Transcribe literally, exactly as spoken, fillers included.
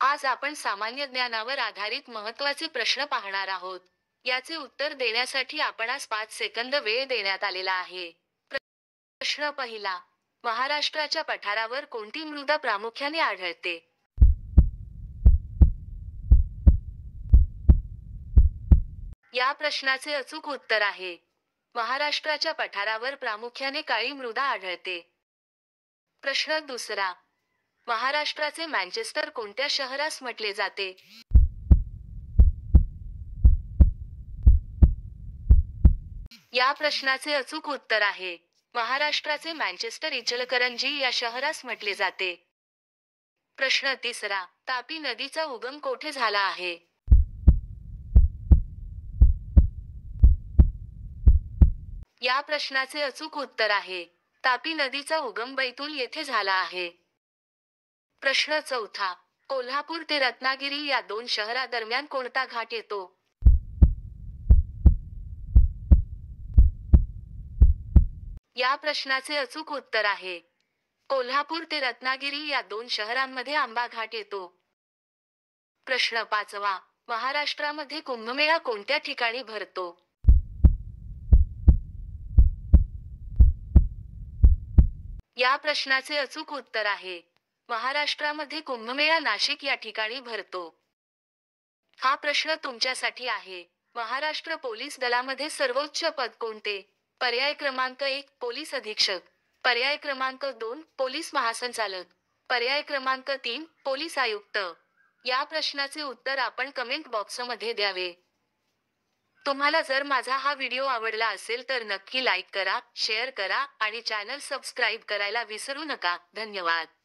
आज आपण सामान्य ज्ञानावर आधारित महत्त्वाचे प्रश्न पाहणार आहोत. याचे उत्तर देण्यासाठी आपणास पाच सेकंद वेळ देण्यात आलेला आहे. प्रश्न पहिला. महाराष्ट्राच्या पठारावर कोणती मृदा प्रामुख्याने आढळते? या प्रश्नाचे अचूक उत्तर आहे. महाराष्ट्राच्या पठारावर प्रामुख्याने काळी मृदा आढळते. प्रश्न दुसरा. महाराष्ट्राचे मँचेस्टर कोणत्या शहरास म्हटले जाते? या प्रश्नाचे अचूक उत्तर आहे. महाराष्ट्राचे मँचेस्टर इचलकरंजी या शहरास म्हटले जाते. प्रश्न तिसरा. तापी नदीचा उगम कोठे झाला आहे? या प्रश्नाचे अचूक उत्तर आहे. तापी नदीचा उगम बैतूल येथे झाला आहे. प्रश्न चौथा. कोल्हापूर ते रत्नागिरी या दोन शहरादरम्यान कोणता घाट येतो? या प्रश्नाचे अचूक उत्तर आहे. कोल्हापूर ते रत्नागिरी या दोन शहरांमध्ये आंबा घाट येतो. प्रश्न पाचवा. महाराष्ट्रामध्ये कुंभमेळा कोणत्या ठिकाणी भरतो? या प्रश्नाचे अचूक उत्तर आहे. महाराष्ट्रामध्ये कुंभमेळा नाशिक या ठिकाणी भरतो. हा प्रश्न तुमच्यासाठी आहे. महाराष्ट्र पोलीस दलामध्ये सर्वोच्च पद कोणते? पर्याय क्रमांक एक पोलीस अधीक्षक, पर्याय क्रमांक दोन पोलीस महासंचालक, पर्याय क्रमांक तीन पोलीस आयुक्त. या प्रश्नाचे उत्तर आपण कमेंट बॉक्समध्ये द्यावे. तुम्हाला जर माझा हा व्हिडिओ आवडला असेल तर नक्की लाईक करा, शेअर करा आणि चॅनल सबस्क्राईब करायला विसरू नका. धन्यवाद.